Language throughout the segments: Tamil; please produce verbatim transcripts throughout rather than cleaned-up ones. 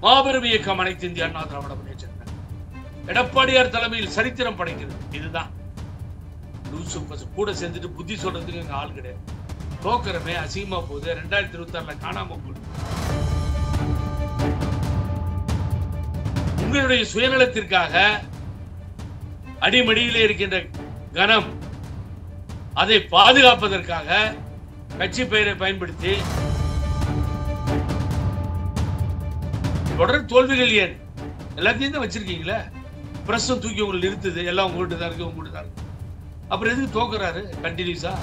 மாபெரும் இயக்கம் அனைத்து இந்திய அண்ணா திராவிட முன்னேற்ற கழகம். எடப்பாடியார் தலைமையில் சரித்திரம் படைக்கிறது. இதுதான் கூட சேர்ந்துட்டு புத்தி சொல்றதுக்கு எங்க ஆள் கிடையாது. தோக்கரமே அசிங்கமா போகுது. ரெண்டாயிரத்தி இருபத்தி ஆறுல காணாம போகுது. உங்களுடைய சுயநலத்திற்காக அடிமடியிலே இருக்கின்ற கனம் அதை பாதுகாப்பதற்காக கட்சி பெயரை பயன்படுத்தி தொடர் தோல்விகள் ஏன் எல்லாத்தையும் தான் வச்சிருக்கீங்களே. பிரஸும் தூக்கி உங்களை நிறுத்துது. எல்லாம் உங்கள்கிட்ட தான் இருக்கு உங்கள்கிட்ட தான் இருக்கு. அப்புறம் எதுக்கு தோக்குறாரு கண்டினியூஸா?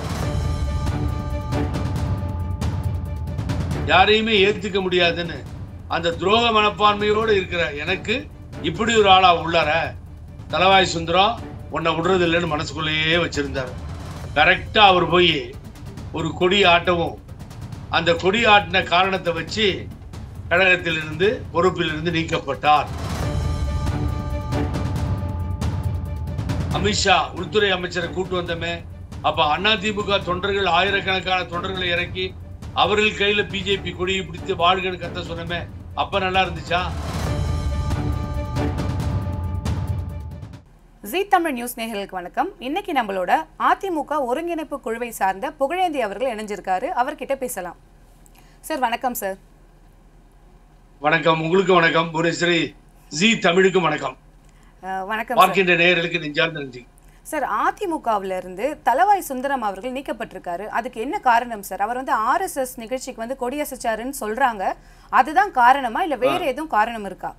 யாரையுமே ஏத்துக்க முடியாதுன்னு அந்த துரோக மனப்பான்மையோடு இருக்கிற எனக்கு இப்படி ஒரு ஆளா உள்ளார தலவாய் சுந்தரம் உன்னை விடுறது இல்லைன்னு மனசுக்குள்ளேயே வச்சிருந்தாரு. கரெக்டா அவர் போய் ஒரு கொடி ஆட்டவும் அந்த கொடி ஆட்டின காரணத்தை வச்சு கழகத்திலிருந்து பொறுப்பிலிருந்து நீக்கப்பட்டார். அமித்ஷா உள்துறை அமைச்சரை கூட்டு வந்தமே, அப்ப அதிமுக தொண்டர்கள் ஆயிரக்கணக்கான தொண்டர்களை இறக்கி அவர்கள் கையில பிஜேபி கொடியை பிடித்து வாழ்கன்னு கத்த சொன்னமே, அப்ப நல்லா இருந்துச்சா? ஜீ தமிழ் நியூஸ் நேயர்களுக்கு வணக்கம். இன்னைக்கு நம்மளோட அதிமுக ஒருங்கிணைப்பு குழுவை சார்ந்த புகழேந்தி அவர்கள் இணைஞ்சிருக்காரு. அவர்கிட்ட பேசலாம். சார் வணக்கம். சார் வணக்கம். உங்களுக்கு வணக்கம். புவனேஸ்வரி ஜீ தமிழுக்கு வணக்கம். வணக்கம். பார்க்கின்ற நேயர்களுக்கு நெஞ்சார்ந்த நன்றி. சார், அதிமுகவில இருந்து தலவாய் சுந்தரம் அவர்கள் நீக்கப்பட்டிருக்காரு. அதுக்கு என்ன காரணம் சார்? அவர் வந்து ஆர்எஸ்எஸ் நிகழ்ச்சிக்கு வந்து கொடியசைச்சாருன்னு சொல்றாங்க. அதுதான் காரணமா இல்ல வேற எதுவும் காரணம் இருக்கா?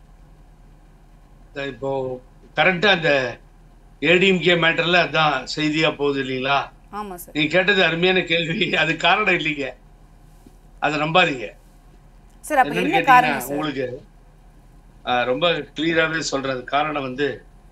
இப்போ கரண்டா அந்த ஏடிஎம்கே மேட்டர்ல அதான் செய்தியா போகுது இல்லீங்களா? ஆமா சார். நீங்க கேட்டது அருமையான கேள்வி. அது காரணம் இல்லைங்க, அதை நம்பாதீங்க சார். அப்ப என்ன காரணம் சார்? உங்களுக்கு ரொம்ப கிளியராகவே சொல்றது. காரணம் வந்து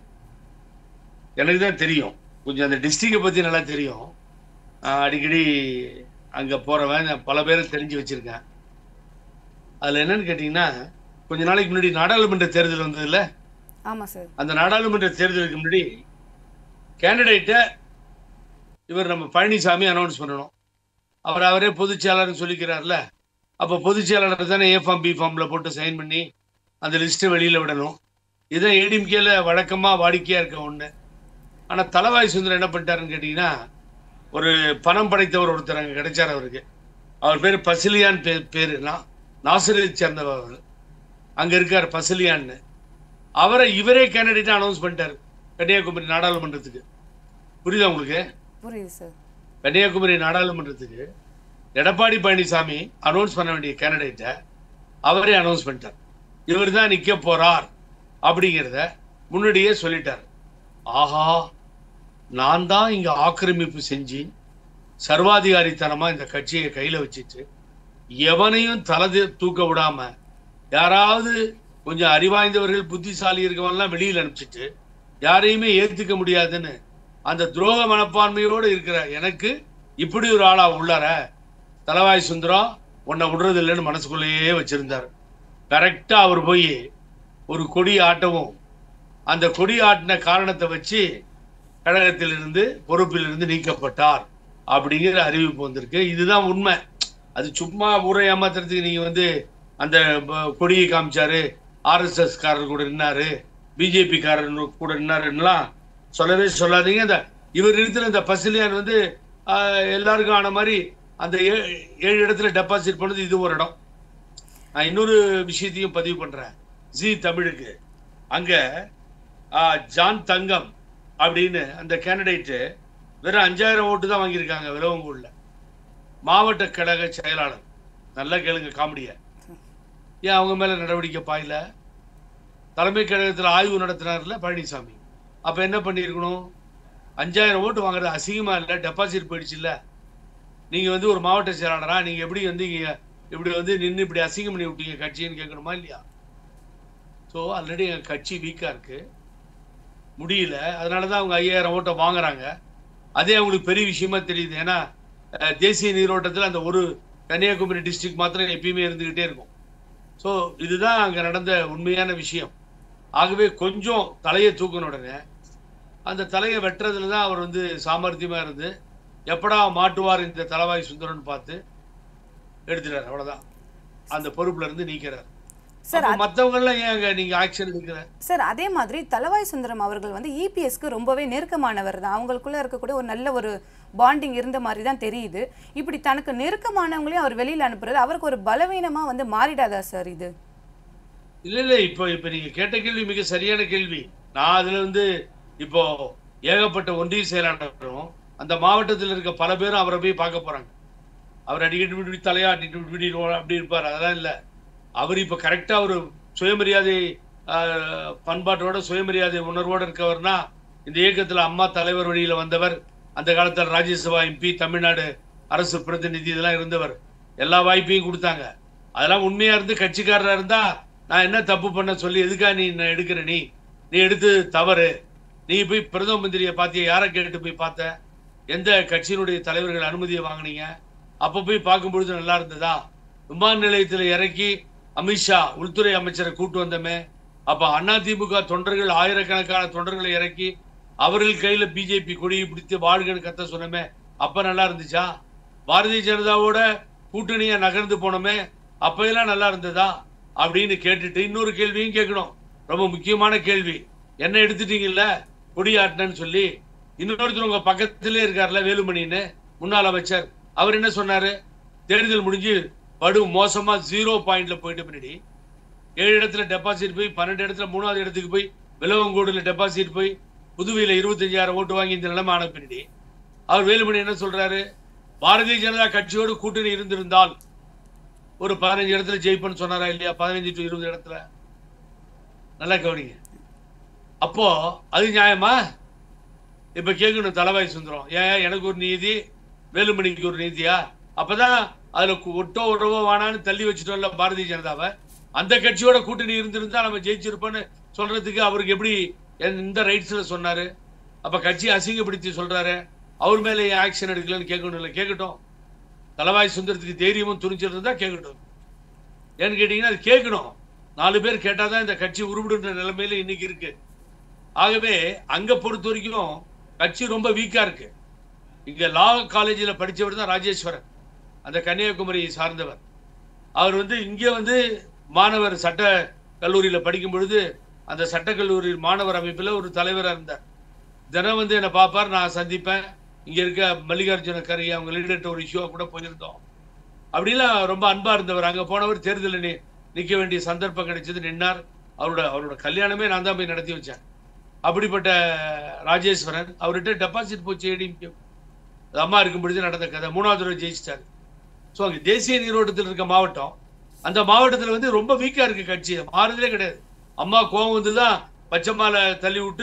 எனக்கு தான் தெரியும். கொஞ்சம் அந்த டிஸ்ட்ரிக்டை பத்தி நல்லா தெரியும். அடிக்கடி அங்க போறவன் பல பேரை தெரிஞ்சு வச்சிருக்கேன். அதுல என்னன்னு கேட்டீங்கன்னா, கொஞ்ச நாளைக்கு முன்னாடி நாடாளுமன்ற தேர்தல் வந்தது இல்ல? ஆமா சார். அந்த நாடாளுமன்ற தேர்தலுக்கு முன்னாடி கேண்டிடேட்டை இவர் நம்ம பழனிசாமி அனௌன்ஸ் பண்ணணும். அவர் அவரே பொதுச் செயலாளர்னு சொல்லிக்கிறார்ல. அப்போ பொதுச் செயலாளர் தானே ஏ ஃபார்ம் பி ஃபார்ம்ல போட்டு சைன் பண்ணி அந்த லிஸ்ட்டை வெளியில விடணும். இதான் ஏடிஎம்கேல வழக்கமா வாடிக்கையா இருக்க ஒண்ணு. ஆனா தலவாய் சுந்தரம் என்ன பண்ணிட்டாருன்னு கேட்டீங்கன்னா, ஒரு பணம் படைத்தவர் ஒருத்தர் அங்க கிடைச்சார் அவருக்கு. அவர் பேரு பசிலியான் பேரு. நாசிரை சேர்ந்தவர். அங்க இருக்கார் பசிலியான்னு. அவரை இவரே கேண்டிடேட்டா அனௌன்ஸ் பண்ணிட்டாரு கன்னியாகுமரி நாடாளுமன்றத்துக்கு. புரியுதா உங்களுக்கு? புரியுது சார். கன்னியாகுமரி நாடாளுமன்றத்துக்கு எடப்பாடி பழனிசாமி அனௌன்ஸ் பண்ண வேண்டிய கேண்டிடேட்டை அவரே அனௌன்ஸ் பண்ணிட்டார். இவர் தான் நிக்க போறார் அப்படிங்கிறத முன்னாடியே சொல்லிட்டார். ஆஹா, நான் தான் இங்க ஆக்கிரமிப்பு செஞ்சு சர்வாதிகாரித்தனமா இந்த கட்சியை கையில வச்சுட்டு எவனையும் தலை தூக்க விடாம, யாராவது கொஞ்சம் அறிவாய்ந்தவர்கள் புத்திசாலி இருக்கவெல்லாம் வெளியில் அனுப்பிச்சிட்டு யாரையுமே ஏத்துக்க முடியாதுன்னு அந்த துரோக மனப்பான்மையோடு இருக்கிற எனக்கு இப்படி ஒரு ஆளா உள்ளார தலவாய் சுந்தரம் உன்னை விடுறது இல்லைன்னு மனசுக்குள்ளேயே வச்சிருந்தார். கரெக்டா அவர் போய் ஒரு கொடி ஆட்டவும் அந்த கொடி ஆட்டின காரணத்தை வச்சு கழகத்திலிருந்து பொறுப்பிலிருந்து நீக்கப்பட்டார் அப்படிங்கிற அறிவிப்பு வந்திருக்கு. இதுதான் உண்மை. அது சும்மா ஊரை ஏமாத்துறதுக்கு நீங்க வந்து அந்த கொடியை காமிச்சாரு, ஆர்எஸ்எஸ் காரர் கூட நின்னாரு, பிஜேபி காரர் கூட நின்னாருலாம் சொல்லவே சொல்லாதீங்க. அந்த இவர் இருக்கிற இந்த பசிலியான் வந்து எல்லாருக்கும் ஆன மாதிரி அந்த ஏழு இடத்துல டெபாசிட் பண்ணது இது ஒரு இடம். நான் இன்னொரு விஷயத்தையும் பதிவு பண்றேன் ஜீ தமிழுக்கு. அங்க ஜான் தங்கம் அப்படின்னு அந்த கேண்டிடேட்டு வெறும் அஞ்சாயிரம் ஓட்டு தான் வாங்கியிருக்காங்க விலவங்கூர்ல. மாவட்ட கழக செயலாளர். நல்லா கேளுங்க காமெடிய. ஏன் அவங்க மேல நடவடிக்கை பாயில? தலைமை கழகத்தில் ஆய்வு நடத்தினார்ல பழனிசாமி. அப்ப என்ன பண்ணிருக்கணும்? அஞ்சாயிரம் ஓட்டு வாங்குறது அசிங்கமா இல்ல? டெபாசிட் போயிடுச்சு இல்ல? நீங்க வந்து ஒரு மாவட்ட செயலாளரா நீங்க எப்படி வந்து இப்படி வந்து நின்று இப்படி அசிங்கம் பண்ணி விட்டீங்க கட்சின்னு கேட்கணுமா இல்லையா? ஸோ ஆல்ரெடி எங்க கட்சி வீக்கா இருக்கு, முடியல. அதனாலதான் அவங்க ஐயாயிரம் ஓட்டை வாங்குறாங்க. அதே அவங்களுக்கு பெரிய விஷயமா தெரியுது. ஏன்னா தேசிய நீரோட்டத்தில் அந்த ஒரு கன்னியாகுமரி டிஸ்ட்ரிக்ட் மாத்திரம் எப்பயுமே இருந்துகிட்டே இருக்கும். ஸோ இதுதான் அங்க நடந்த உண்மையான விஷயம். ஆகவே கொஞ்சம் தலையை தூக்கின உடனே அந்த தலையை வெட்டுறதுல தான் அவர் வந்து சாமர்த்தியமா இருந்து எப்படா மாட்டுவார் இந்த தலவாய் சுந்தரன் பார்த்து எடுத்துட்டார். அவ்வளவுதான். அந்த பொறுப்புல இருந்து நீக்கிறார். சார் மத்தவங்க எல்லாம் ஏங்க நீங்க ஆக்ஷன் எடுக்கல? சார் அதே மாதிரி தலவாய் சுந்தரம் அவர்கள் வந்து இபிஎஸ்க்கு ரொம்பவே நெருக்கமானவர் தான். அவங்களுக்குள்ள இருக்கக்கூடிய ஒரு நல்ல ஒரு பாண்டிங் இருந்த மாதிரி தான் தெரியுது. இப்படி தனக்கு நெருக்கமானவங்களையும் அவர் வெளியில அனுப்புறது அவருக்கு ஒரு பலவீனமா வந்து மாறிடாதா சார் இது? இல்ல இல்ல இப்போ இப்ப நீங்க கேட்ட கேள்வி மிக சரியான கேள்வி. நான் அதுல வந்து இப்போ ஏகப்பட்ட ஒன்றிய செயலாளரும் அந்த மாவட்டத்தில் இருக்க பல பேரும் அவரை போய் பார்க்க போறாங்க. அவர் அடிக்கடி தலையாட்டிட்டு அப்படி இருப்பார். அதெல்லாம் இல்லை. அவர் இப்ப கரெக்டா ஒரு சுயமரியாதை பண்பாட்டோட சுயமரியாதை உணர்வோடு இருக்கவர்னா இந்த இயக்கத்துல அம்மா தலைவர் வழியில வந்தவர். அந்த காலத்தில் ராஜ்யசபா எம்பி, தமிழ்நாடு அரசு பிரதிநிதி இதெல்லாம் இருந்தவர். எல்லா வாய்ப்பையும் கொடுத்தாங்க. அதெல்லாம் உண்மையா இருந்து கட்சிக்காரரா இருந்தா நான் என்ன தப்பு பண்ண சொல்லி எதுக்கா நீ எடுக்கிற? நீ நீ எடுத்து தவறு. நீ போய் பிரதம மந்திரியை பார்த்திய, யாரை கேட்டு போய் பார்த்த? எந்த கட்சியினுடைய தலைவர்கள் அனுமதியை வாங்கினீங்க? அப்ப போய் பார்க்கும்பொழுது நல்லா இருந்ததா? விமான நிலையத்தில் இறக்கி அமித்ஷா உள்துறை அமைச்சரை கூட்டு வந்தமே, அப்ப அதிமுக தொண்டர்கள் ஆயிரக்கணக்கான தொண்டர்களை இறக்கி அவர்கள் கையில பிஜேபி கொடியை பிடித்து வாழ்கன்னு கத்த சொன்னமே, அப்ப நல்லா இருந்துச்சா? பாரதிய ஜனதாவோட கூட்டணியா நகர்ந்து போனோமே, அப்ப எல்லாம் நல்லா இருந்ததா அப்படின்னு கேட்டுட்டு இன்னொரு கேள்வியும் கேட்கணும். ரொம்ப முக்கியமான கேள்வி. என்ன எடுத்துட்டீங்கல்ல கொடியாட்டினு சொல்லி. இன்னொருத்தர் உங்க பக்கத்திலே இருக்காருல்ல வேலுமணின்னு முன்னாள் அமைச்சர், அவர் என்ன சொன்னாரு? தேர்தல் முடிஞ்சு படு மோசமா ஜீரோ பாயிண்ட்ல போயிட்டு பின்னாடி ஏழு இடத்துல டெபாசிட் போய் பன்னெண்டு இடத்துல மூணாவது இடத்துக்கு போய் விலவங்கோடுல டெபாசிட் போய் புதுவையில இருபத்தஞ்சாயிரம் ஓட்டு வாங்கி இந்த நிலைமை ஆன பின்னாடி அவர் வேலுமணி என்ன சொல்றாரு? பாரதிய ஜனதா கட்சியோடு கூட்டணி இருந்திருந்தால் ஒரு பதினஞ்சு இடத்துல ஜெயிப்பன்னு சொன்னாரா இல்லையா? பதினஞ்சு டு இருபது இடத்துல. நல்லா கவனிங்க. அப்போ அது நியாயமா? இப்ப கேட்கணும் தலவாய் சுந்தரம், ஏன் எனக்கு ஒரு நீதி வேலுமணிக்கு ஒரு நீதியா? அப்பதான் அதுல ஒட்டோ உறவோ வானான்னு தள்ளி வச்சுட்டோம்ல பாரதிய ஜனதாவை. அந்த கட்சியோட கூட்டணி இருந்திருந்தா நம்ம ஜெயிச்சிருப்போன்னு சொல்றதுக்கு அவருக்கு எப்படி இந்த ரைட்ஸ்ல சொன்னாரு? அப்ப கட்சி அசிங்கப்படுத்தி சொல்றாரு, அவர் மேல ஏன் ஆக்ஷன் எடுக்கலன்னு கேட்கணும். இல்லை கேட்கட்டும். தலவாய் சுந்தரத்துக்கு தைரியமும் துணிச்சல் இருந்தா கேட்கட்டும். ஏன்னு கேட்டீங்கன்னா அது கேட்கணும். நாலு பேர் கேட்டாதான் இந்த கட்சி உருவிடுன்ற நிலைமையில இன்னைக்கு இருக்கு. ஆகவே அங்க பொறுத்த வரைக்கும் கட்சி ரொம்ப வீக்கா இருக்கு. இங்க லா காலேஜில் படிச்சவர் தான் ராஜேஸ்வரன், அந்த கன்னியாகுமரி சார்ந்தவர். அவர் வந்து இங்க வந்து மாணவர் சட்ட கல்லூரியில படிக்கும் பொழுது அந்த சட்டக்கல்லூரி மாணவர் அமைப்பில் ஒரு தலைவராக இருந்தார். தினம் வந்து என்னை பார்ப்பார், நான் சந்திப்பேன். இங்க இருக்க மல்லிகார்ஜுன கரையை அவங்க லீடர்கிட்ட ஒரு இஷ்யூவா கூட போயிருந்தோம். அப்படிலாம் ரொம்ப அன்பா இருந்தவர். அங்க போனவர் தேர்தலில் நிற்க வேண்டிய சந்தர்ப்பம் கிடைச்சது, நின்னார். அவரோட அவரோட கல்யாணமே நான் தான் போய் நடத்தி வச்சேன். அப்படிப்பட்ட ராஜேஸ்வரன் அவர்கிட்ட டெபாசிட் போச்சு ஏடிஎம்கே. அது அம்மா இருக்கும் பொழுது நடந்த கதை. மூணாவது தடவை ஜெயிச்சிட்டாரு. ஸோ அங்கே தேசிய நீரோட்டத்தில் இருக்க மாவட்டம், அந்த மாவட்டத்தில் வந்து ரொம்ப வீக்கா இருக்கு கட்சி, மாறுதலே கிடையாது. அம்மா கோவம் வந்து தான் பச்சைமாலை தள்ளி விட்டு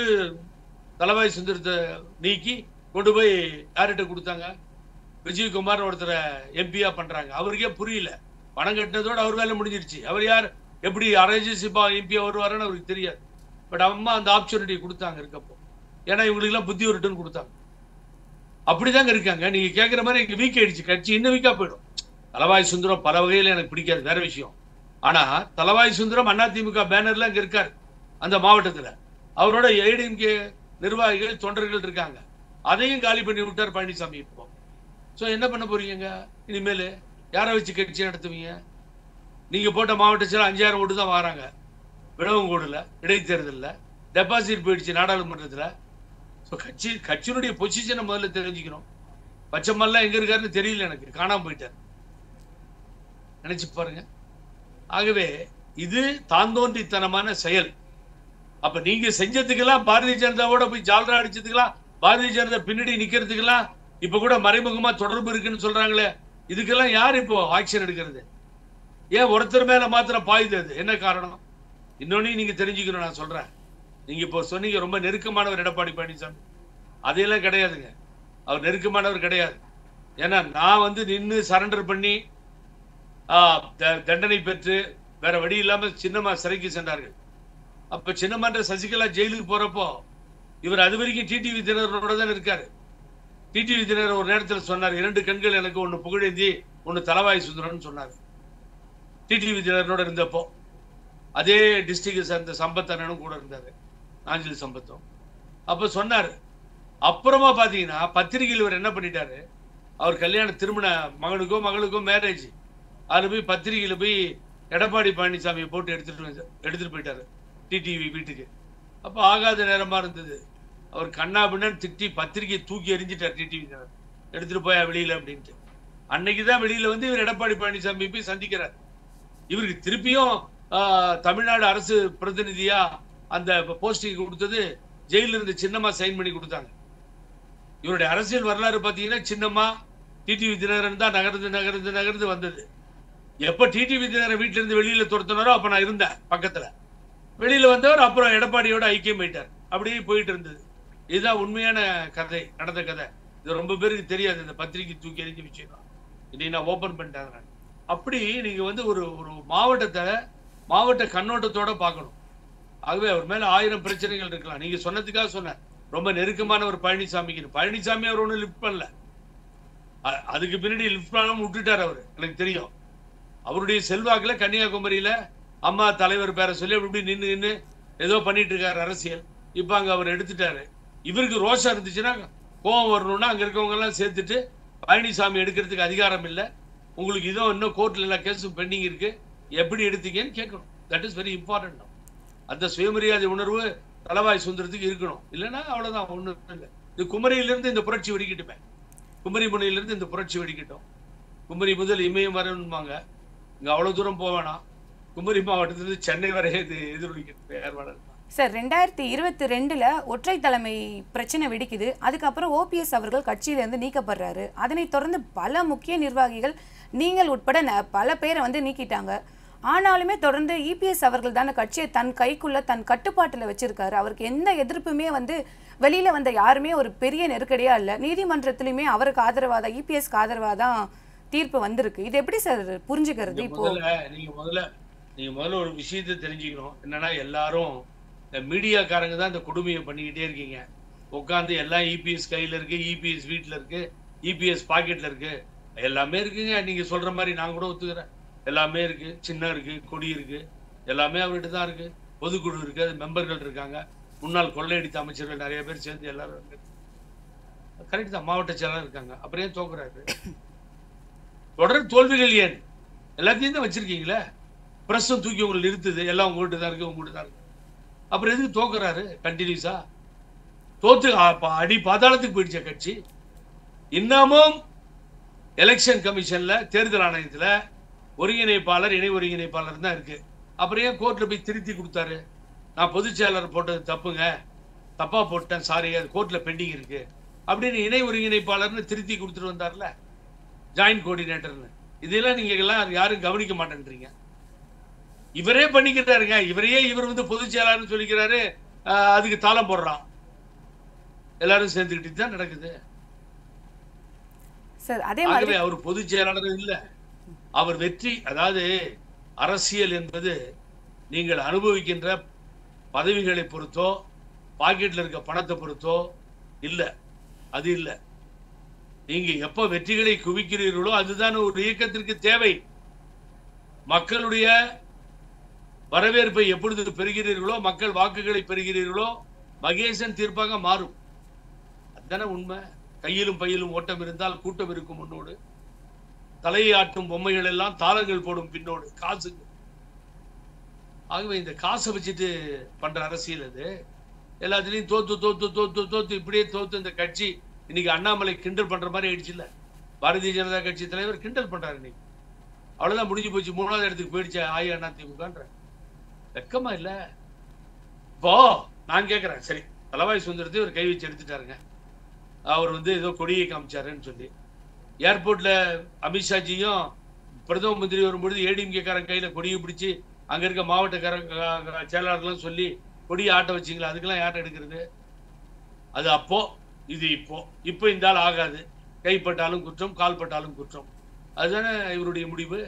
தலவாய் சுந்தரத்தை நீக்கி கொண்டு போய் யார்கிட்ட கொடுத்தாங்க? விஜயகுமார் ஒருத்தரை எம்பியா பண்றாங்க. அவருக்கே புரியல. பணம் கட்டினதோடு அவர் வேலை முடிஞ்சிருச்சு. அவர் யார் எப்படி அரேஜிசிப்பா எம்பியா வருவாருன்னு அவருக்கு தெரியாது. பட் அம்மா அந்த ஆப்பர்ச்சுனிட்டி கொடுத்தாங்க இருக்கப்போ. ஏன்னா இவங்களுக்கு எல்லாம் புத்தி வரட்டுன்னு கொடுத்தாங்க. அப்படிதாங்க இருக்காங்க. நீங்க கேட்குற மாதிரி எங்க வீக் ஆயிடுச்சு கட்சி, இன்னும் வீக்கா போயிடும். தலவாய் சுந்தரம் பல வகையில எனக்கு பிடிக்காது, வேற விஷயம். ஆனா தலவாய் சுந்தரம் அதிமுக பேனர்ல அங்க இருக்காரு அந்த மாவட்டத்துல. அவரோட ஏடிஎம்கே நிர்வாகிகள் தொண்டர்கள் இருக்காங்க. அதையும் காலி பண்ணி விட்டார் பழனிசாமி. இப்போ ஸோ என்ன பண்ண போறீங்க இனிமேல்? யாரை வச்சு கட்சி நடத்துவீங்க? நீங்க போட்ட மாவட்டத்தில் அஞ்சாயிரம் ஓட்டு தான் வராங்க. விளவங்கோடுல இடைத்தேர்தலில் டெபாசிட் போயிடுச்சு நாடாளுமன்றத்தில். ஸோ கட்சி கட்சியினுடைய பொசிஷனை முதல்ல தெரிஞ்சுக்கணும். பச்சைமல்லாம் எங்க இருக்காருன்னு தெரியல எனக்கு, காணாம போயிட்டார். நினைச்சு பாருங்க. ஆகவே இது தாந்தோன்றித்தனமான செயல். அப்ப நீங்க செஞ்சதுக்கெல்லாம் பாரதிய ஜனதாவோட போய் ஜால்ரா அடிச்சதுக்கெல்லாம், பாரதிய ஜனதா பின்னாடி நிக்கிறதுக்கெல்லாம் இப்ப கூட மறைமுகமா தொடர்பு இருக்குன்னு சொல்றாங்களே, இதுக்கெல்லாம் யார் இப்போ ஆக்ஷன் எடுக்கிறது? ஏன் ஒருத்தர் மேல மாத்திரம் பாயுது? அது என்ன காரணம்? இன்னொன்னு நீங்க தெரிஞ்சுக்கணும். நான் சொல்றேன், நீங்க இப்போ சொன்னீங்க ரொம்ப நெருக்கமானவர் எடப்பாடி பழனிசாமி. அதையெல்லாம் கிடையாதுங்க. அவர் நெருக்கமானவர் கிடையாது. ஏன்னா நான் வந்து நின்று சரண்டர் பண்ணி தண்டனை பெற்று வேற வழி இல்லாம சின்னம்மா சிறைக்கு சென்றார்கள். அப்ப சின்னம்மான்ற சசிகலா ஜெயிலுக்கு போறப்போ இவர் அது வரைக்கும் டிடிவி தினகரனோட தான் இருக்காரு. டிடிவி தினகரன் ஒரு நேரத்தில் சொன்னார், இரண்டு கண்கள் எனக்கு, ஒன்னு புகழேந்தி ஒன்னு தலவாய் சுந்தரன் சொன்னார். டிடிவி தினகரனோட இருந்தப்போ அதே டிஸ்ட்ரிக்ட் சேர்ந்த சம்பத் அண்ணனும் கூட இருந்தாரு, நாஞ்சில் சம்பத்தும். அப்ப சொன்னாரு. அப்புறமா பாத்தீங்கன்னா பத்திரிகையில் இவர் என்ன பண்ணிட்டாரு, அவர் கல்யாண திருமண மகனுக்கோ மகளுக்கோ மேரேஜ், அதுல போய் பத்திரிகையில போய் எடப்பாடி பழனிசாமியை போட்டு எடுத்துட்டு எடுத்துட்டு போயிட்டாரு டிடிவி வீட்டுக்கு. அப்போ ஆகாத நேரமா இருந்தது. அவர் கண்ணா பின்னான்னு திட்டி பத்திரிகையை தூக்கி எறிஞ்சிட்டார் டிடிவி எடுத்துட்டு போயா வெளியில அப்படின்ட்டு. அன்னைக்குதான் வெளியில வந்து இவர் எடப்பாடி பழனிசாமி போய் சந்திக்கிறார். இவருக்கு திருப்பியும் தமிழ்நாடு அரசு பிரதிநிதியா அந்த போஸ்டிங் கொடுத்தது ஜெயில இருந்து சின்னமா சைன் பண்ணி கொடுத்தாங்க. இவருடைய அரசியல் வரலாறு பாத்தீங்கன்னா சின்னமா டிடிவி தினகரன் தான் நகர்ந்து நகர்ந்து நகர்ந்து வந்தது. எப்ப டிடிவி தினகரன் வீட்டுல இருந்து வெளியில துரத்தினாரோ அப்ப நான் இருந்தேன் பக்கத்துல. வெளியில வந்தவர் அப்புறம் எடப்பாடியோட ஐக்கியம் போயிட்டார். அப்படியே போயிட்டு இருந்தது. இதுதான் உண்மையான கதை, நடந்த கதை. இது ரொம்ப பேருக்கு தெரியாது. இந்த பத்திரிகை தூக்கி எறிஞ்ச விஷயம் இன்னைக்கு நான் ஓபன் பண்ணிட்டேன். அப்படி நீங்க வந்து ஒரு ஒரு மாவட்டத்தை மாவட்ட கண்ணோட்டத்தோட பார்க்கணும். ஆகவே அவர் மேல ஆயிரம் பிரச்சனைகள் இருக்கலாம். நீங்க சொன்னதுக்காக சொன்ன ரொம்ப நெருக்கமான ஒரு பழனிசாமிக்கு பழனிசாமி அவர் ஒண்ணு லிஃப்ட் பண்ணல. அதுக்கு பின்னாடி லிஃப்ட் பண்ணாம விட்டுட்டார். அவரு எனக்கு தெரியும். அவருடைய செல்வாக்குல கன்னியாகுமரியில அம்மா தலைவர் பேரை சொல்லி அப்படி நின்று நின்று ஏதோ பண்ணிட்டு இருக்காரு அரசியல். இப்ப அங்க அவர் எடுத்துட்டாரு. இவருக்கு ரோஷம் இருந்துச்சுன்னா கோவம் வரணும்னா அங்க இருக்கவங்க எல்லாம் சேர்த்துட்டு பழனிசாமி எடுக்கிறதுக்கு அதிகாரம் இல்லை, உங்களுக்கு இதோ இன்னும் கோர்ட்ல எல்லாம் கேஸும் பெண்டிங் இருக்கு, எப்படி எடுத்தீங்கன்னு கேட்கணும். That is very important. அந்த சுயமரியாதை உணர்வு தலவாய் சுந்தரத்துக்கு இருக்கணும். இல்லைன்னா அவ்வளவுதான், ஒண்ணு இல்லை. இது குமரியிலிருந்து இந்த புரட்சி வெடிக்கட்டுமே, குமரி முனையிலிருந்து இந்த புரட்சி வெடிக்கட்டும். குமரி முதல் இமயம் வரணும்பாங்க. இங்க அவ்வளவு தூரம் போவேனா, குமரி மாவட்டத்திலிருந்து சென்னை வரை இது எதிரொலிக்கட்டும். சார், ரெண்டாயிரத்தி இருபத்தி ரெண்டுல ஒற்றை தலைமை பிரச்சனை வெடிக்குது. அதுக்கப்புறம் ஓபிஎஸ் அவர்கள் கட்சியிலிருந்து நீக்கப்படுறாரு. அதனை தொடர்ந்து பல முக்கிய நிர்வாகிகள் நீங்கள் உட்பட பல பேரை வந்து நீக்கிட்டாங்க. ஆனாலுமே தொடர்ந்து இபிஎஸ் அவர்கள் தானே கட்சியை தன் கைக்குள்ள தன் கட்டுப்பாட்டில் வச்சிருக்காரு. அவருக்கு எந்த எதிர்ப்புமே வந்து வெளியில வந்த யாருமே ஒரு பெரிய நெருக்கடியா இல்லை. நீதிமன்றத்திலுமே அவருக்கு ஆதரவாதான், இபிஎஸ்க்கு ஆதரவாதான் தீர்ப்பு வந்திருக்கு. இது எப்படி சார் புரிஞ்சுக்கிறது? இப்போ நீங்க முதல்ல நீங்க முதல்ல ஒரு விஷயத்தை தெரிஞ்சுக்கணும். என்னன்னா, எல்லாரும் இந்த மீடியாக்காரங்க தான் இந்த கொடுமையை பண்ணிக்கிட்டே இருக்கீங்க. உட்காந்து எல்லாம் இபிஎஸ் கையில இருக்கு, இபிஎஸ் வீட்டுல இருக்கு, இபிஎஸ் பாக்கெட்ல இருக்கு, எல்லாமே இருக்குங்க. நீங்க சொல்ற மாதிரி நான் கூட ஒத்துக்கிறேன். எல்லாமே இருக்கு, சின்ன இருக்கு, கொடி இருக்கு, எல்லாமே அவர்கிட்ட தான் இருக்கு. பொதுக்குழு இருக்கு, அது மெம்பர்கள் இருக்காங்க, முன்னாள் கொள்ளையடித்த அமைச்சர்கள் நிறைய பேர் சேர்ந்து எல்லாரும் இருக்கு. கரெக்ட் தான், மாவட்ட செயலாளர் இருக்காங்க. அப்புறம் ஏன் தோக்குறாரு? தொடர் தோல்விகள் ஏன்? எல்லாத்தையும் தான் வச்சிருக்கீங்களே. பிரஸும் தூக்கி உங்களுக்கு நிறுத்துது, எல்லாம் உங்கள்கிட்ட தான் இருக்கு, உங்கள்கிட்ட தான் இருக்கு. அப்புறம் எதுக்கு தோக்குறாரு கண்டினியூஸா? தோத்து அடி பாதாளத்துக்கு போயிடுச்ச கட்சி. இன்னமும் எலெக்ஷன் கமிஷன்ல, தேர்தல் ஆணையத்துல ஒருங்கிணைப்பாளர், இணை ஒருங்கிணைப்பாளர் தான் இருக்கு. அப்புறம் ஏன் கோர்ட்ல போய் திருத்தி கொடுத்தாரு? நான் பொதுச் செயலாளர் போட்டது தப்புங்க, தப்பா போட்டேன், சாரி, அது கோர்ட்ல பெண்டிங் இருக்கு அப்படின்னு இணை ஒருங்கிணைப்பாளர்னு திருத்தி கொடுத்துட்டு வந்தார்ல, ஜாயின்ட் கோஆர்டினேட்டர்னு. இதெல்லாம் நீங்க எல்லாம் யாரும் கவனிக்க மாட்டேன்றீங்க. இவரே பண்ணிக்கிறாருங்க. இவரையே இவர் வந்து பொதுச் செயலாளர்னு சொல்லிக்கிறாரு. அதுக்கு தாளம் போடுறான். எல்லாரும் சேர்ந்துக்கிட்டு தான் நடக்குது. ஆகவே அவர் பொதுச் செயலாளர் இல்ல, அவர் வெற்றி. அதாவது அரசியல் என்பது நீங்கள் அனுபவிக்கின்ற பதவிகளை பொறுத்தோ பாக்கெட்ல இருக்க பணத்தை பொறுத்தோ இல்ல. அது இல்ல. நீங்க எப்ப வெற்றிகளை குவிக்கிறீர்களோ அதுதான் ஒரு இயக்கத்திற்கு தேவை. மக்களுடைய வரவேற்பை எப்பொழுது பெறுகிறீர்களோ, மக்கள் வாக்குகளை பெறுகிறீர்களோ, மகேசன் தீர்ப்பாக மாறும். அதுதானே உண்மை. கையிலும் பையிலும் ஓட்டம் இருந்தால் கூட்டம் இருக்கும் முன்னோடு, தலையை ஆட்டும் பொம்மைகள் எல்லாம் தாளங்கள் போடும் பின்னோடு, காசு. ஆகவே இந்த காசை வச்சுட்டு பண்ற அரசியல் அது. எல்லாத்துலயும் தோத்து தோத்து தோத்து தோத்து இப்படியே தோத்து இந்த கட்சி இன்னைக்கு அண்ணாமலை கிண்டல் பண்ற மாதிரி ஆயிடுச்சு இல்ல. பாரதிய ஜனதா கட்சி தலைவர் கிண்டல் பண்றாரு இன்னைக்கு. அவ்வளவுதான், முடிஞ்சு போச்சு. மூணாவது இடத்துக்கு போயிடுச்சு அஇஅதிமுகன்ற. வெக்கமா இல்ல? இப்போ நான் கேட்கிறேன், சரி, தலவாய் சுந்தரத்தை ஒரு கை வச்சு எடுத்துட்டாருங்க. அவர் வந்து ஏதோ கொடியை காமிச்சாருன்னு சொல்லி ஏர்போர்ட்ல அமித்ஷாஜியும் பிரதம மந்திரி வரும்பொழுது ஏடிஎம்கே காரன் கையில கொடியை பிடிச்சி அங்க இருக்க மாவட்ட செயலாளர்களும் சொல்லி கொடியை ஆட்ட வச்சிங்களா? அதுக்கெல்லாம் யார்ட்ட எடுக்கிறது? அது அப்போ, இது இப்போ. இப்போ இந்த ஆள் ஆகாது. கைப்பட்டாலும் குற்றம், கால் பட்டாலும் குற்றம். அதுதானே இவருடைய முடிவு.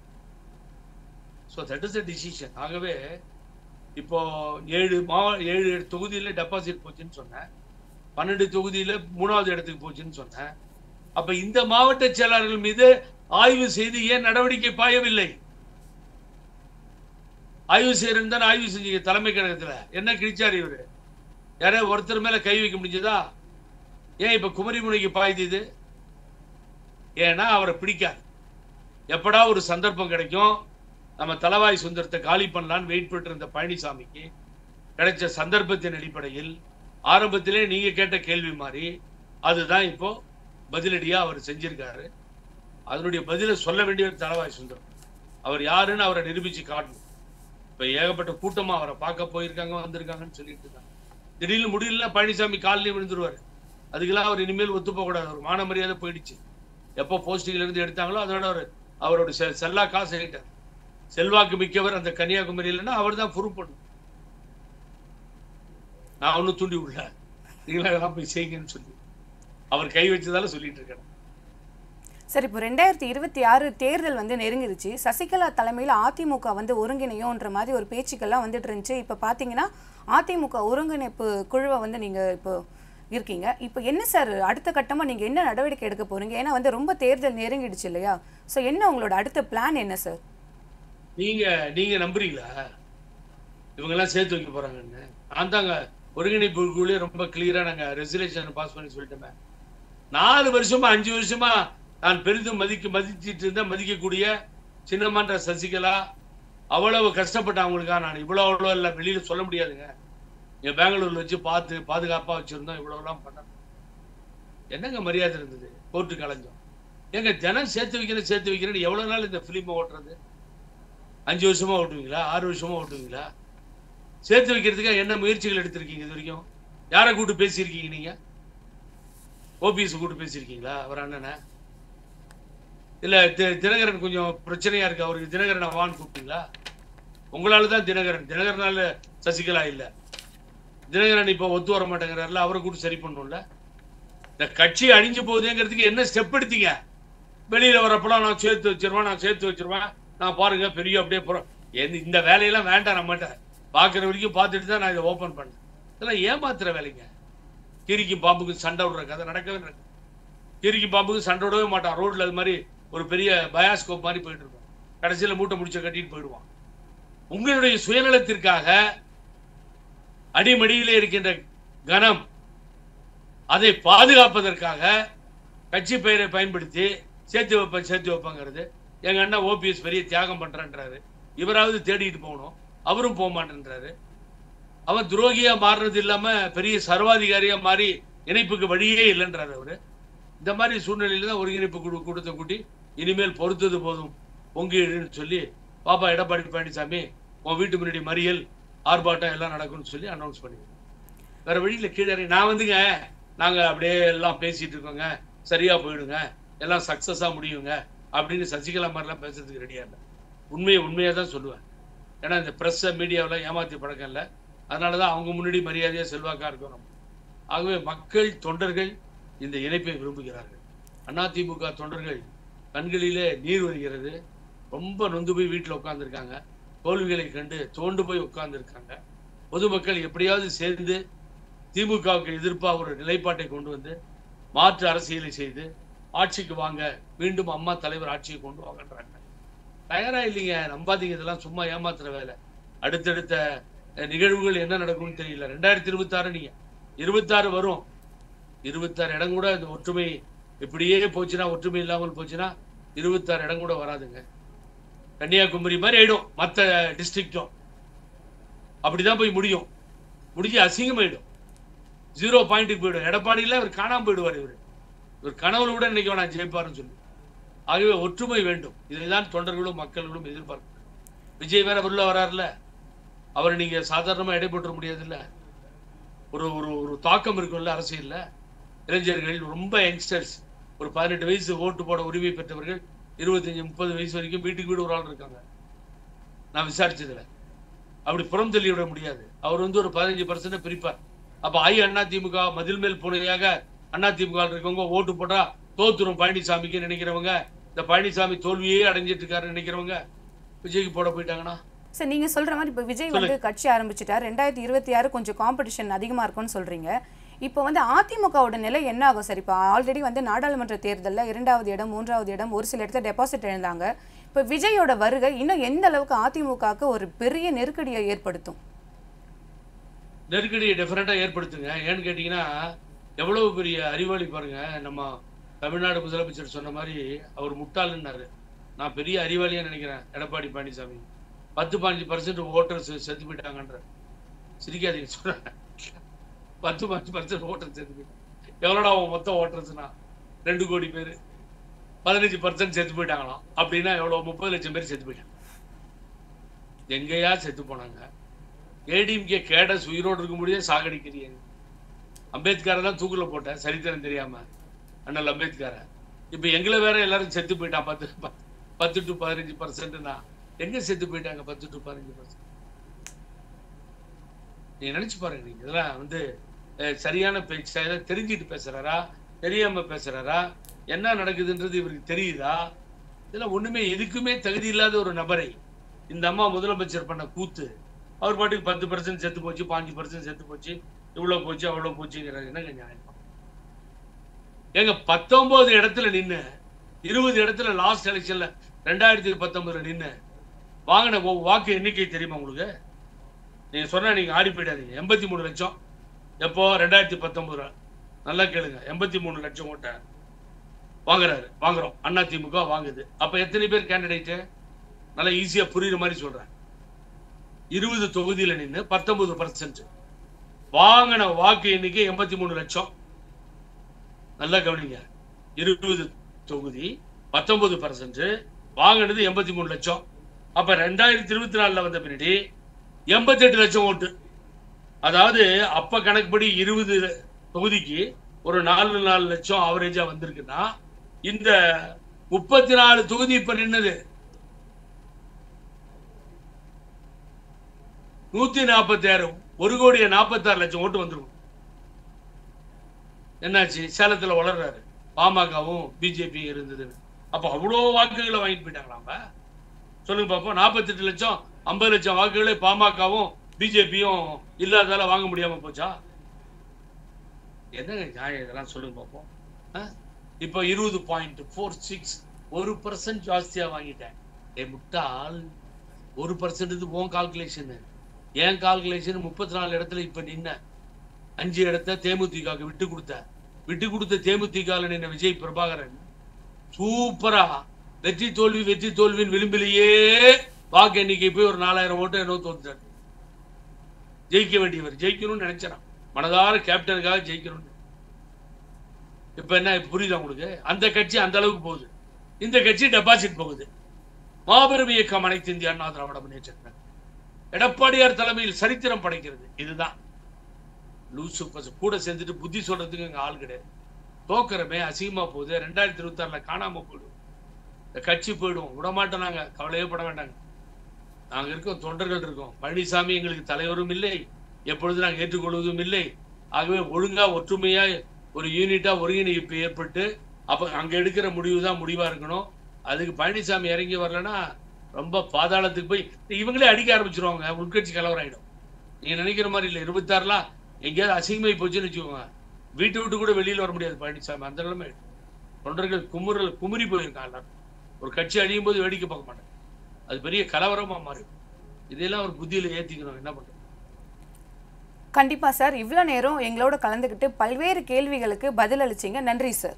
So that is the decision. ஆகவே இப்போ ஏழு மாவ ஏழு தொகுதியில டெபாசிட் போச்சுன்னு சொன்னேன், பன்னெண்டு தொகுதியில மூணாவது இடத்துக்கு போச்சுன்னு சொன்னேன். அப்ப இந்த மாவட்ட செயலாளர்கள் மீது ஆய்வு செய்து ஏன் நடவடிக்கை பாயவில்லை? ஆய்வு செய்யறேன்னு தானே ஆய்வு செஞ்சீங்க தலைமை கழகத்துல. என்ன கிழிச்சாரு இவரு? யாராவது ஒருத்தர் மேல கை வைக்க முடிஞ்சதா? ஏன் இப்ப குமரிமுனைக்கு பாய்ந்தது? ஏன்னா அவரை பிடிக்காது. எப்படா ஒரு சந்தர்ப்பம் கிடைக்கும், நம்ம தலவாய் சுந்தரத்தை காலி பண்ணலான்னு வெயிட் பண்ணிட்டு இருந்த பழனிசாமிக்கு கிடைச்ச சந்தர்ப்பத்தின் அடிப்படையில் ஆரம்பத்திலே நீங்க கேட்ட கேள்வி மாதிரி அதுதான் இப்போ பதிலடியா அவர் செஞ்சிருக்காரு. அதனுடைய பதிலை சொல்ல வேண்டியவர் தலவாய் சுந்தரம். அவர் யாருன்னு அவரை நிரூபிச்சு காட்டணும். இப்ப ஏகப்பட்ட கூட்டமா அவரை பார்க்க போயிருக்காங்க, வந்திருக்காங்கன்னு சொல்லிட்டு இருக்காங்க. திடீர்னு முடியல பழனிசாமி காலிலே விழுந்துருவாரு. அதுக்கெல்லாம் அவர் இனிமேல் ஒத்து போக கூடாது. அவர் மான மரியாதை போயிடுச்சு. எப்போ போஸ்டிங்ல இருந்து எடுத்தாங்களோ அதோட அவர் அவரோட செல்லா காசு ஆகிட்டார். செல்வாக்கு மிக்கவர் அந்த கன்னியாகுமரியிலன்னா அவர் தான் ப்ரூவ் பண்ணும். நான் ஒன்னும் தூண்டி விடல, நீங்களா இதெல்லாம் போய் செய்யுங்கன்னு சொல்லி அவர் கை வச்சதால சொல்லிட்டு இருக்கேன். சார், இப்போ ரெண்டாயிரத்தி இருபத்தி ஆறு தேர்தல் வந்து நெருங்கிருச்சு. சசிகலா தலைமையில் அதிமுக வந்து ஒருங்கிணையோன்ற மாதிரி ஒரு பேச்சுக்கெல்லாம் வந்துட்டு இருந்துச்சு. இப்போ பார்த்தீங்கன்னா அதிமுக ஒருங்கிணைப்பு குழுவை வந்து நீங்கள் இப்போ இருக்கீங்க. இப்போ என்ன சார் அடுத்த கட்டமாக நீங்கள் என்ன நடவடிக்கை எடுக்க போறீங்க? ஏன்னா வந்து ரொம்ப தேர்தல் நெருங்கிடுச்சு இல்லையா? ஸோ என்ன உங்களோட அடுத்த பிளான் என்ன சார்? நீங்க நீங்க நம்புறீங்களா இவங்கெல்லாம் சேர்த்து வைக்க போறாங்கன்னு? நான் தாங்க ஒருங்கிணைப்பு குழுவே ரொம்ப கிளியரா நாங்க ரெசல்யூஷன் பாஸ் பண்ணி சொல்லிட்டோமே. நாலு வருஷமா அஞ்சு வருஷமா நான் பெரிதும் மதிக்க மதிச்சிட்டு இருந்த மதிக்கக்கூடிய சின்னமான்ற சசிகலா அவ்வளவு கஷ்டப்பட்ட அவங்களுக்கா நான் இவ்வளவு அவ்வளோ இல்லை வெளியில சொல்ல முடியாதுங்க. எங்க பெங்களூர்ல வச்சு பார்த்து பாதுகாப்பா வச்சிருந்தோம். இவ்வளவுலாம் பண்ண என்னங்க மரியாதை இருந்தது? கோர்ட்டு கலைஞ்சோம். எங்க ஜனம் சேர்த்து வைக்கிறேன் சேர்த்து வைக்கிறேன்னு எவ்வளவு நாள் இந்த பிலிமை ஓட்டுறது? அஞ்சு வருஷமா ஓட்டுவீங்களா? ஆறு வருஷமா ஓட்டுவீங்களா? சேர்த்து வைக்கிறதுக்காக என்ன முயற்சிகள் எடுத்திருக்கீங்க இது வரைக்கும்? யாரை கூட்டு பேசியிருக்கீங்க நீங்க? ஓபிஎஸ் கூட்டு பேசியிருக்கீங்களா? அவர் அண்ணனை இல்ல தினகரன் கொஞ்சம் பிரச்சனையா இருக்கு, அவருக்கு தினகரன் அவான்னு கூப்பிட்டீங்களா? உங்களால தான் தினகரன், தினகரனால சசிகலா இல்ல. தினகரன் இப்ப ஒத்து வர மாட்டேங்கிறாருல, அவரை கூட சரி பண்ணும்ல. இந்த கட்சி அழிஞ்சு போகுதுங்கிறதுக்கு என்ன ஸ்டெப் எடுத்தீங்க? வெளியில வரப்பெல்லாம் நான் சேர்த்து வச்சிருவேன் நான் சேர்த்து வச்சிருவேன் நான் பாருங்க பெரிய அப்படியே போறோம். இந்த வேலையெல்லாம் வேண்டாம், நம்மகிட்ட பாக்குற வரைக்கும் பார்த்துட்டு தான் நான் இதை ஓபன் பண்ணேன். இதெல்லாம் ஏமாத்துற வேலைங்க. கிரிக்கு பாம்புக்கு சண்டை விடுற கதை நடக்கவே நடக்கும். கிரிக்கு பாம்புக்கு சண்டை விடவே மாட்டான். ரோட்ல அது மாதிரி ஒரு பெரிய பயாஸ்கோப் மாதிரி போயிட்டு இருக்கும். கடைசியில மூட்டை முடிச்ச கட்டிட்டு போயிடுவான். உங்களுடைய சுயநலத்திற்காக அடிமடியிலே இருக்கின்ற கனம் அதை பாதுகாப்பதற்காக கட்சி பெயரை பயன்படுத்தி சேர்த்து வைப்பேன் சேர்த்து வைப்பேங்கிறது. எங்க அண்ணா ஓபிஎஸ் பெரிய தியாகம் பண்றான்றாரு. இவராவது தேடிட்டு போகணும், அவரும் போக மாட்டேன்றாரு. அவன் துரோகியா மாறுறது இல்லாம பெரிய சர்வாதிகாரியா மாறி இணைப்புக்கு வழியே இல்லைன்றாரு அவரு. இந்த மாதிரி சூழ்நிலையில தான் ஒருங்கிணைப்பு குழு கூட்டத்தை கூட்டி இனிமேல் பொறுத்தது போதும் பொங்கிடுன்னு சொல்லி பாப்பா எடப்பாடி பழனிசாமி உன் வீட்டு முன்னாடி மறியல் ஆர்ப்பாட்டம் எல்லாம் நடக்கும்னு சொல்லி அனௌன்ஸ் பண்ணிடுவோம். வேற வழியில கீழே நான் வந்துங்க நாங்க அப்படியே எல்லாம் பேசிட்டு இருக்கோங்க, சரியா போயிடுங்க, எல்லாம் சக்சஸா முடியுங்க அப்படின்னு சசிகலா மாதிரிலாம் பேசுறதுக்கு ரெடியா இல்லை. உண்மையை உண்மையா தான் சொல்லுவேன். ஏன்னா இந்த பிரஸ் மீடியாவில் ஏமாத்தி பழக்கம் இல்லை. அதனாலதான் அவங்க முன்னாடி மரியாதையா செல்வாக்கா இருக்கும் நம்ம. ஆகவே மக்கள் தொண்டர்கள் இந்த இணைப்பை விரும்புகிறார்கள். அதிமுக தொண்டர்கள் கண்களிலே நீர் வருகிறது. ரொம்ப நொந்து போய் வீட்டில் உட்கார்ந்துருக்காங்க. தோல்விகளை கண்டு தோண்டு போய் உட்கார்ந்துருக்காங்க. பொதுமக்கள் எப்படியாவது சேர்ந்து திமுகவுக்கு எதிர்ப்பாக ஒரு நிலைப்பாட்டை கொண்டு வந்து மாற்று அரசியலை செய்து ஆட்சிக்கு வாங்க, மீண்டும் அம்மா தலைவர் ஆட்சியை கொண்டு வாங்கன்றாங்க. தயாரா இல்லைங்க, நம்பாதீங்க. இதெல்லாம் சும்மா ஏமாத்துற வேலை. அடுத்தடுத்த நிகழ்வுகள் என்ன நடக்கும்னு தெரியல. ரெண்டாயிரத்தி இருபத்தி ஆறு நீங்க இருபத்தாறு வரும். இருபத்தாறு இடம் கூட இந்த ஒற்றுமை இப்படியே போச்சுன்னா, ஒற்றுமை இல்லாமல் போச்சுன்னா இருபத்தாறு இடம் கூட வராதுங்க. கன்னியாகுமரி மாதிரி ஆயிடும் மற்ற டிஸ்ட்ரிக்டும். அப்படிதான் போய் முடியும். முடிஞ்சு அசிங்கமாயிடும், ஜீரோ பாயிண்ட்டுக்கு போயிடும். எடப்பாடியில இவர் காணாம போயிடுவார். இவர் இவர் கனவுல கூட இன்னைக்கு நான் ஜெயிப்பாருன்னு சொல்லி. ஆகவே ஒற்றுமை வேண்டும். இதைதான் தொண்டர்களும் மக்களும் எதிர்பார்க்க. விஜய் வேற உள்ள வராருல, அவரை நீங்க சாதாரணமா எடை போட்டுற முடியாது இல்ல. ஒரு ஒரு ஒரு தாக்கம் இருக்கும்ல அரசியல்ல. இளைஞர்கள் ரொம்ப யங்ஸ்டர்ஸ், ஒரு பதினெட்டு வயசு ஓட்டு போட உரிமை பெற்றவர்கள் இருபத்தஞ்சு முப்பது வயசு வரைக்கும் வீட்டுக்கு வீடு ஒரு ஆள் இருக்காங்க. நான் விசாரிச்சதுல அப்படி புறம் தள்ளி விட முடியாது. அவர் வந்து ஒரு பதினஞ்சு பர்சன்ட் பிரிப்பார். அப்ப ஐ அண்ணா திமுக மதில் மேல் பூனையாக அண்ணா திமுக இருக்கவங்க ஓட்டு போட்டா தோத்துரும் பழனிசாமிக்கு நினைக்கிறவங்க, இந்த பழனிசாமி தோல்வியே அடைஞ்சிட்டு இருக்காரு நினைக்கிறவங்க விஜய்க்கு போட போயிட்டாங்கன்னா. சார், நீங்க சொல்ற மாதிரி இப்போ விஜய் வந்து கட்சி ஆரம்பிச்சுட்டார். ரெண்டாயிரத்தி இருபத்தி ஆறு கொஞ்சம் காம்படிஷன் அதிகமா இருக்கும்னு சொல்றீங்க. இப்போ வந்து அதிமுகவோட நிலை என்ன ஆகும் சார்? இப்போ ஆல்ரெடி வந்து நாடாளுமன்ற தேர்தலில் இரண்டாவது இடம் மூன்றாவது இடம் ஒரு சில இடத்துல டெபாசிட் எழுந்தாங்க. இப்போ விஜயோட வருகை இன்னும் எந்த அளவுக்கு அதிமுகவுக்கு ஒரு பெரிய நெருக்கடியை ஏற்படுத்தும்? நெருக்கடியை டெஃபினட்டா ஏற்படுத்துங்க. ஏன்னு கேட்டீங்கன்னா, எவ்வளவு பெரிய அறிவாளி பாருங்க. நம்ம தமிழ்நாடு முதலமைச்சர் சொன்ன மாதிரி அவர் முட்டாளுன்னாரு. நான் பெரிய அறிவாளியா நினைக்கிறேன் எடப்பாடி பழனிசாமி. பத்து பதினஞ்சு பர்சன்ட் ஓட்டர்ஸ் செத்து போயிட்டாங்கன்ற. சிரிக்காதீங்க சொல்றேன். பத்து பதினஞ்சு பர்சன்ட் ஓட்டர்ஸ் செத்து போயிட்டாங்க. எவ்வளோடா மொத்தம் ஓட்டர்ஸ்னா ரெண்டு கோடி பேர். பதினஞ்சு பர்சன்ட் செத்து போயிட்டாங்களாம். அப்படின்னா எவ்வளோ? முப்பது லட்சம் பேர் செத்து போயிட்டாங்க. எங்கேயா செத்து போனாங்க? ஏடிஎம்கே கேடஸ் உயிரோடு இருக்க முடியாது, சாகடிக்கிறீங்க. அம்பேத்கரை தான் தூக்குல போட்டேன் சரித்திரம் தெரியாம, அண்ணல் அம்பேத்கரை. இப்ப எங்களை வேற எல்லாரும் செத்து போயிட்டான். பத்து பத்து டு பதினஞ்சு பர்சன்ட்னா எங்க செத்து போயிட்டாங்க? பத்து டு பதினஞ்சு பர்சன்ட். நீங்க நினைச்சு பாருங்க. நீங்க இதெல்லாம் வந்து சரியான பேச்சு தெரிஞ்சுட்டு பேசுறாரா, தெரியாம பேசுறாரா, என்ன நடக்குதுன்றது இவருக்கு தெரியுதா? இதெல்லாம் ஒண்ணுமே எதுக்குமே தகுதி இல்லாத ஒரு நபரை இந்த அம்மா முதலமைச்சர் பண்ண கூத்து. அவர் பாட்டுக்கு பத்து பர்சன்ட் செத்து போச்சு, பாஞ்சு பர்சன்ட் செத்து போச்சு, இவ்வளவு போச்சு அவ்வளவு போச்சுங்கிறது என்னங்க நியாயம்? எங்க பத்தொன்பது இடத்துல நின்று இருபது இடத்துல லாஸ்ட் எலெக்ஷன்ல ரெண்டாயிரத்தி பத்தொன்பதுல நின்று வாங்கின வாக்கு எண்ணிக்கை தெரியுமா உங்களுக்கு? நீங்க சொன்னா நீங்க ஆடி போயிடாதீங்க. எண்பத்தி மூணு லட்சம். எப்போ? ரெண்டாயிரத்தி பத்தொன்பதுல. நல்லா கேளுங்க. எண்பத்தி மூணு லட்சம் ஓட்ட வாங்குறாரு, வாங்குறோம். அண்ணா திமுக வாங்குது. அப்ப எத்தனை பேர் கேண்டிடேட்? நல்லா ஈஸியா புரியுற மாதிரி சொல்றேன். இருபது தொகுதியில நின்று பத்தொன்பது பர்சன்ட் வாங்கின வாக்கு எண்ணிக்கை எண்பத்தி மூணு லட்சம். நல்லா கவனிங்க. இருபது தொகுதி பத்தொன்பது பர்சன்ட் வாங்கினது எண்பத்தி மூணு லட்சம். அப்ப ரெண்டாயிரத்தி இருபத்தி நாலுல வந்த பின்னாடி எண்பத்தி எட்டு லட்சம் ஓட்டு. அதாவது அப்ப கணக்குப்படி இருபது தொகுதிக்கு ஒரு நாலு நாலு லட்சம் ஆவரேஜா வந்திருக்குன்னா, இந்த முப்பத்தி நாலு தொகுதி இப்ப நின்னது நூத்தி நாற்பத்தி ஆறு ஒரு கோடியே நாற்பத்தி ஆறு லட்சம் ஓட்டு வந்துருக்கும். என்னாச்சு? சேலத்துல வளர்றாரு. பாமகவும் பிஜேபி இருந்தது. அப்ப அவ்வளோ வாக்குகளை வாங்கிட்டு போயிட்டாங்களாம். சொல்லுங்க பாப்போம். நாற்பத்தி எட்டு லட்சம் ஐம்பது லட்சம் வாக்குகளை பாமகவும் பிஜேபியும் இல்லாதால வாங்க முடியாம போச்சா? என்னங்க நியாயம் இதெல்லாம்? சொல்லுங்க பாப்போம். இப்ப இருபது பாயிண்ட் போர் சிக்ஸ் ஒரு பர்சன்ட் ஜாஸ்தியா வாங்கிட்டேன். ஏ முட்டாள், ஒரு பர்சன்ட் உன் கால்குலேஷன். என் கால்குலேஷன் முப்பத்தி நாலு இடத்துல இப்ப நின்ன அஞ்சு இடத்த தேமுதிக விட்டு கொடுத்த விட்டு கொடுத்த தேமுதிக நின்ன விஜய் பிரபாகரன் சூப்பரா வெற்றி தோல்வி வெற்றி தோல்வியின் விளிம்பிலேயே வாக்கு எண்ணிக்கை போய் ஒரு நாலாயிரம் ஓட்டு என்ன தோத்துட்டார். ஜெயிக்க வேண்டியவர் ஜெயிக்கணும்னு நினைச்சான். மனதார கேப்டனுக்காக ஜெயிக்கணும். இப்ப என்ன புரியுதா உங்களுக்கு? அந்த கட்சி அந்த அளவுக்கு போகுது, இந்த கட்சி டெபாசிட் போகுது. மாபெரும் இயக்கம் அனைத்து இந்திய அண்ணா திராவிட முன்னேற்ற கழகம் எடப்பாடியார் தலைமையில் சரித்திரம் படைக்கிறது. இதுதான் லூசு கூட சேர்ந்துட்டு புத்தி சொல்றதுக்கு எங்க ஆள் கிடையாது. தோக்கிறமே அசிங்கமா போகுது. ரெண்டாயிரத்தி இருபத்தி ஆறுல காணாம போயிடும், இந்த கட்சி போயிடும். விடமாட்டோம். நாங்க கவலையே பட வேண்டாங்க. நாங்க இருக்கோம், தொண்டர்கள் இருக்கோம். பழனிசாமி எங்களுக்கு தலைவரும் இல்லை, எப்பொழுது நாங்கள் ஏற்றுக்கொள்வதும் இல்லை. ஆகவே ஒழுங்கா ஒற்றுமையா ஒரு யூனிட்டா ஒருங்கிணைப்பு ஏற்பட்டு அப்ப அங்க எடுக்கிற முடிவு தான் முடிவா இருக்கணும். அதுக்கு பழனிசாமி இறங்கி வரலன்னா ரொம்ப பாதாளத்துக்கு போய் இவங்களே அடிக்க ஆரம்பிச்சிருவாங்க. உள்கட்சி கலவரம் ஆயிடும். நீங்க நினைக்கிற மாதிரி இல்லை. இருபத்தி ஆறுலாம் எங்கேயாவது அசிங்கமாய் போச்சுன்னு வச்சுக்கோங்க, வீட்டை விட்டு கூட வெளியில் வர முடியாது பழனிசாமி. அந்த நிலைமை தொண்டர்கள் குமுறல் குமுறி போயிருக்காங்க. ஒரு கட்சி அழியும் போது வேடிக்கை பார்க்க மாட்டாங்க. அது பெரிய கலவரமா மாறும். இதெல்லாம் ஒரு புத்தியில ஏத்திக்கணும். என்ன பண்றது? கண்டிப்பா சார். இவ்வளவு நேரம் எங்களோட கலந்துக்கிட்டு பல்வேறு கேள்விகளுக்கு பதில் அளிச்சீங்க. நன்றி சார்.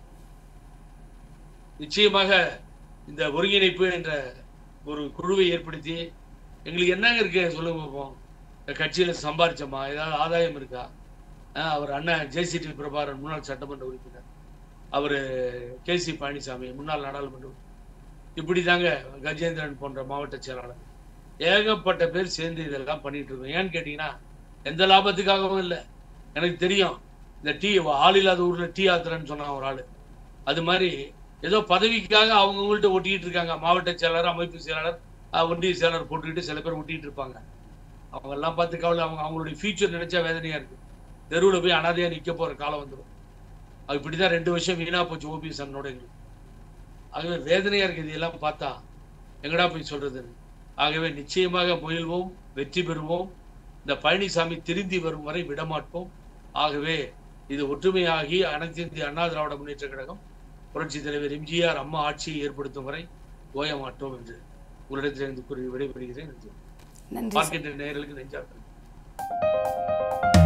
நிச்சயமாக இந்த ஒருங்கிணைப்பு என்ற ஒரு குழுவை ஏற்படுத்தி எங்களுக்கு என்னங்க இருக்கு சொல்லுங்க பார்ப்போம். இந்த கட்சியில சம்பாரிச்சோமா? ஏதாவது ஆதாயம் இருக்கா? அவர் அண்ணன் ஜெய்சிடி பிரபாகரன் முன்னாள் சட்டமன்ற உறுப்பினர், அவரு கே சி பழனிசாமி முன்னாள் நாடாளுமன்ற, இப்படி தாங்க கஜேந்திரன் போன்ற மாவட்ட செயலாளர், ஏகப்பட்ட பேர் சேர்ந்து இதெல்லாம் பண்ணிட்டு இருக்கோம். ஏன்னு கேட்டீங்கன்னா எந்த லாபத்துக்காகவும் இல்லை. எனக்கு தெரியும், இந்த டீ ஆள் இல்லாத ஊர்ல டீ ஆத்துறன்னு சொன்னாங்க ஒரு ஆளு. அது மாதிரி ஏதோ பதவிக்காக அவங்கவுங்கள்ட்ட ஒட்டிக்கிட்டு இருக்காங்க. மாவட்ட செயலாளர், அமைப்பு செயலாளர், ஒன்றிய செயலாளர் போட்டுக்கிட்டு சில பேர் ஒட்டிக்கிட்டு இருப்பாங்க. அவங்க எல்லாம் பார்த்து கவலை. அவங்க அவங்களுடைய ஃபியூச்சர் நினைச்சா வேதனையா இருக்கு. தெருவில் போய் அனாதையா நிக்க போற காலம் வந்துடும். அது இப்படிதான் ரெண்டு வருஷம் வீணா போச்சு ஓபிஎஸ் அண்ணனோட எங்களுக்கு. ஆகவே வேதனையா இருக்கு இதெல்லாம் பார்த்தா. எங்கடா போய் சொல்றது? ஆகவே நிச்சயமாக முயல்வோம், வெற்றி பெறுவோம். இந்த பழனிசாமி திருந்தி வரும் வரை விடமாட்டோம். ஆகவே இது ஒற்றுமையாகி அனைத்து இந்திய அண்ணா திராவிட முன்னேற்ற கழகம் புரட்சி தலைவர் எம்ஜிஆர் அம்மா ஆட்சியை ஏற்படுத்தும் வரை ஓய மாட்டோம் என்று உங்களிடத்திலிருந்து கூறி விடைபெறுகிறேன். பார்க்கின்ற நேயர்களுக்கு நெஞ்சார்ந்த